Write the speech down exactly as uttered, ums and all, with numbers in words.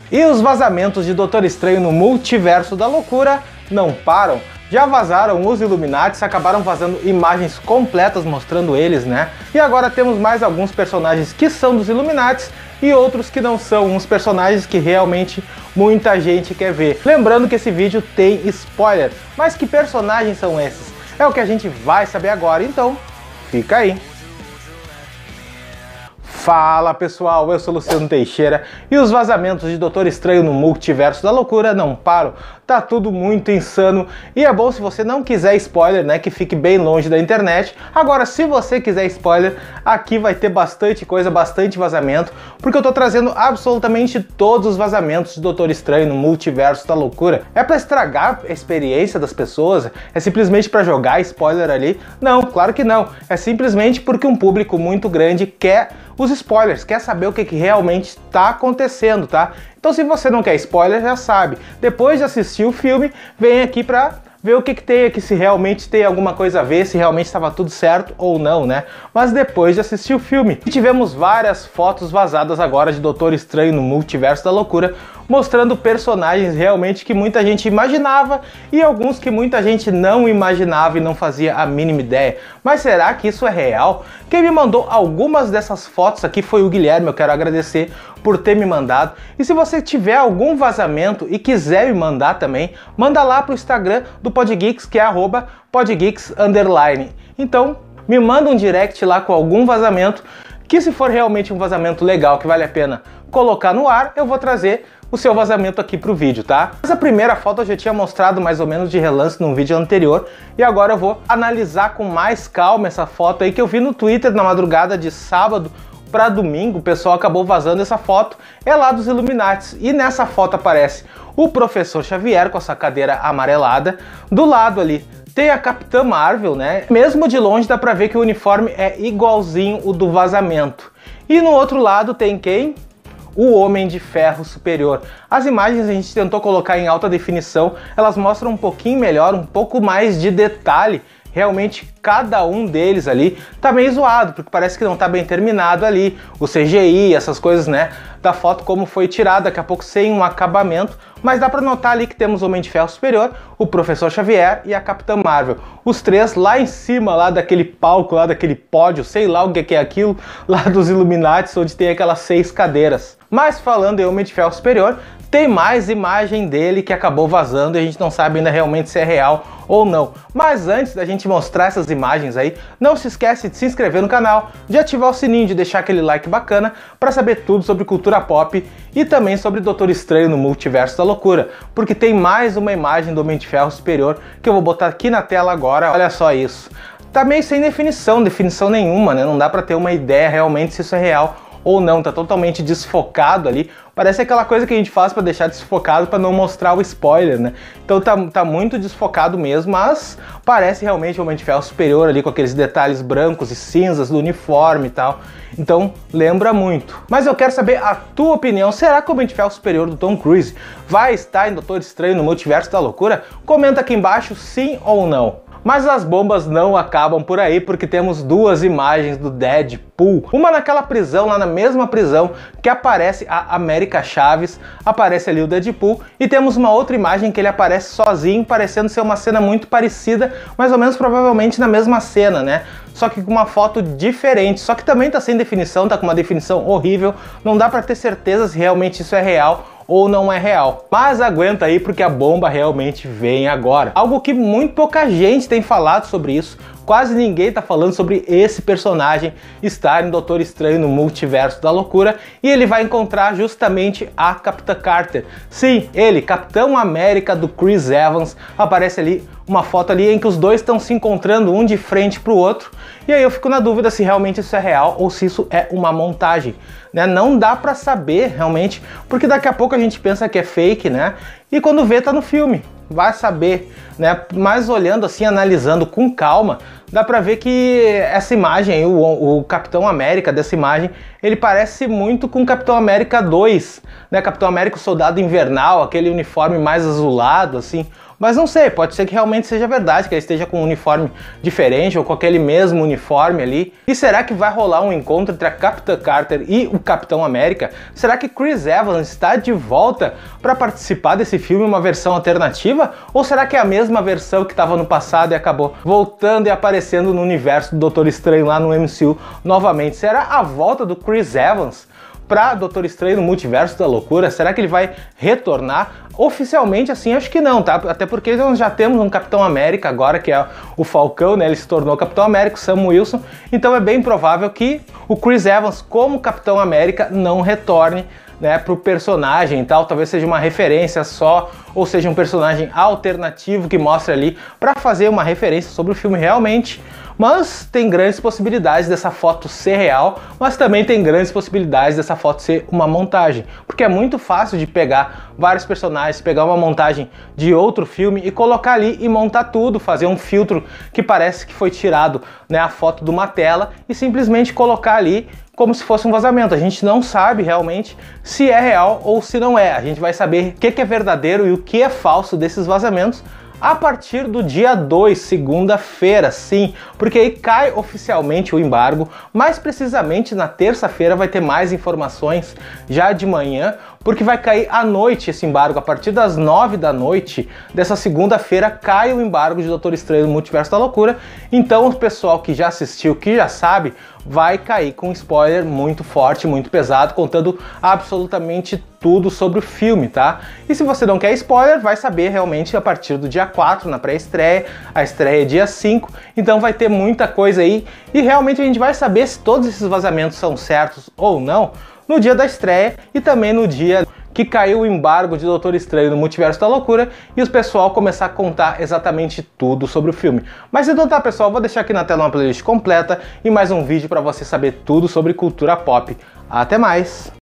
E os vazamentos de Doutor Estranho no Multiverso da Loucura não param. Já vazaram os Illuminatis, acabaram vazando imagens completas mostrando eles, né? E agora temos mais alguns personagens que são dos Illuminatis e outros que não são, uns personagens que realmente muita gente quer ver. Lembrando que esse vídeo tem spoiler, mas que personagens são esses? É o que a gente vai saber agora, então fica aí. Fala pessoal, eu sou Luciano Teixeira e os vazamentos de Doutor Estranho no Multiverso da Loucura não param. Tá tudo muito insano e é bom se você não quiser spoiler, né, que fique bem longe da internet. Agora, se você quiser spoiler, aqui vai ter bastante coisa, bastante vazamento, porque eu tô trazendo absolutamente todos os vazamentos de Doutor Estranho no Multiverso da Loucura. É pra estragar a experiência das pessoas? É simplesmente pra jogar spoiler ali? Não, claro que não. É simplesmente porque um público muito grande quer os spoilers, quer saber o que, que realmente está acontecendo, tá? Então se você não quer spoiler, já sabe. Depois de assistir o filme, vem aqui pra ver o que, que tem aqui, se realmente tem alguma coisa a ver, se realmente estava tudo certo ou não, né? Mas depois de assistir o filme. E tivemos várias fotos vazadas agora de Doutor Estranho no Multiverso da Loucura, mostrando personagens realmente que muita gente imaginava e alguns que muita gente não imaginava e não fazia a mínima ideia. Mas será que isso é real? Quem me mandou algumas dessas fotos aqui foi o Guilherme, eu quero agradecer por ter me mandado. E se você tiver algum vazamento e quiser me mandar também, manda lá pro Instagram do Podgeeks, que é arroba podgeeks underline. Então, me manda um direct lá com algum vazamento, que se for realmente um vazamento legal, que vale a pena colocar no ar, eu vou trazer o seu vazamento aqui pro vídeo, tá? Mas a primeira foto eu já tinha mostrado mais ou menos de relance num vídeo anterior, e agora eu vou analisar com mais calma essa foto aí que eu vi no Twitter na madrugada de sábado para domingo. O pessoal acabou vazando essa foto, é lá dos Illuminatis, e nessa foto aparece o Professor Xavier com essa cadeira amarelada, do lado ali tem a Capitã Marvel, né? Mesmo de longe dá pra ver que o uniforme é igualzinho o do vazamento. E no outro lado tem quem? O Homem de Ferro Superior. As imagens a gente tentou colocar em alta definição, elas mostram um pouquinho melhor, um pouco mais de detalhe. Realmente cada um deles ali tá meio zoado, porque parece que não tá bem terminado ali, o C G I, essas coisas, né, da foto como foi tirada, daqui a pouco sem um acabamento, mas dá pra notar ali que temos o Homem de Ferro Superior, o Professor Xavier e a Capitã Marvel. Os três lá em cima, lá daquele palco, lá daquele pódio, sei lá o que é aquilo, lá dos Illuminatis, onde tem aquelas seis cadeiras. Mas falando em Homem de Ferro Superior, tem mais imagem dele que acabou vazando e a gente não sabe ainda realmente se é real ou não. Mas antes da gente mostrar essas imagens aí, não se esquece de se inscrever no canal, de ativar o sininho, de deixar aquele like bacana para saber tudo sobre cultura pop e também sobre Doutor Estranho no Multiverso da Loucura, porque tem mais uma imagem do Homem de Ferro Superior que eu vou botar aqui na tela agora. Olha só isso. Tá meio sem definição, definição nenhuma, né? Não dá para ter uma ideia realmente se isso é real ou não, tá totalmente desfocado ali. Parece aquela coisa que a gente faz para deixar desfocado para não mostrar o spoiler, né? Então tá, tá muito desfocado mesmo, mas parece realmente o Homem de Ferro Superior ali com aqueles detalhes brancos e cinzas do uniforme e tal. Então lembra muito. Mas eu quero saber a tua opinião. Será que o Homem de Ferro Superior do Tom Cruise vai estar em Doutor Estranho no Multiverso da Loucura? Comenta aqui embaixo sim ou não. Mas as bombas não acabam por aí, porque temos duas imagens do Deadpool. Uma naquela prisão, lá na mesma prisão que aparece a América Chaves, aparece ali o Deadpool, e temos uma outra imagem que ele aparece sozinho, parecendo ser uma cena muito parecida, mais ou menos provavelmente na mesma cena, né? Só que com uma foto diferente, só que também tá sem definição, tá com uma definição horrível, não dá pra ter certeza se realmente isso é real ou não é real. Mas aguenta aí porque a bomba realmente vem agora. Algo que muito pouca gente tem falado sobre isso, quase ninguém tá falando sobre esse personagem estar em Doutor Estranho no Multiverso da Loucura, e ele vai encontrar justamente a Capitã Carter. Sim, ele, Capitão América do Chris Evans, aparece ali uma foto ali em que os dois estão se encontrando um de frente pro outro, e aí eu fico na dúvida se realmente isso é real ou se isso é uma montagem, né? Não dá pra saber realmente, porque daqui a pouco a gente pensa que é fake, né? E quando vê tá no filme, vai saber, né? Mas olhando assim, analisando com calma, dá pra ver que essa imagem, o, o Capitão América dessa imagem, ele parece muito com o Capitão América dois, né? Capitão América o Soldado Invernal, aquele uniforme mais azulado, assim, Mas não sei, pode ser que realmente seja verdade, que ele esteja com um uniforme diferente ou com aquele mesmo uniforme ali. E será que vai rolar um encontro entre a Capitã Carter e o Capitão América? Será que Chris Evans está de volta para participar desse filme, uma versão alternativa? Ou será que é a mesma versão que estava no passado e acabou voltando e aparecendo no universo do Doutor Estranho lá no M C U novamente? Será a volta do Chris Evans para Doutor Estranho no Multiverso da Loucura? Será que ele vai retornar? Oficialmente, assim, acho que não, tá? Até porque nós já temos um Capitão América agora, que é o Falcão, né? Ele se tornou Capitão América, o Sam Wilson. Então é bem provável que o Chris Evans, como Capitão América, não retorne, né, pro personagem e tal. Talvez seja uma referência só, ou seja um personagem alternativo que mostre ali para fazer uma referência sobre o filme realmente. Mas tem grandes possibilidades dessa foto ser real, mas também tem grandes possibilidades dessa foto ser uma montagem, porque é muito fácil de pegar vários personagens, pegar uma montagem de outro filme e colocar ali e montar tudo, fazer um filtro que parece que foi tirado, né, a foto de uma tela e simplesmente colocar ali como se fosse um vazamento. A gente não sabe realmente se é real ou se não é. A gente vai saber o que é verdadeiro e o que é falso desses vazamentos a partir do dia dois, segunda-feira, sim, porque aí cai oficialmente o embargo. Mais precisamente na terça-feira vai ter mais informações já de manhã, porque vai cair à noite esse embargo. A partir das nove da noite dessa segunda-feira cai o embargo de Doutor Estranho no Multiverso da Loucura. Então o pessoal que já assistiu, que já sabe, vai cair com um spoiler muito forte, muito pesado, contando absolutamente tudo sobre o filme, tá? E se você não quer spoiler, vai saber realmente a partir do dia quatro, na pré-estreia. A estreia é dia cinco, então vai ter muita coisa aí. E realmente a gente vai saber se todos esses vazamentos são certos ou não no dia da estreia e também no dia que caiu o embargo de Doutor Estranho no Multiverso da Loucura e o pessoal começar a contar exatamente tudo sobre o filme. Mas então tá, pessoal, vou deixar aqui na tela uma playlist completa e mais um vídeo para você saber tudo sobre cultura pop. Até mais!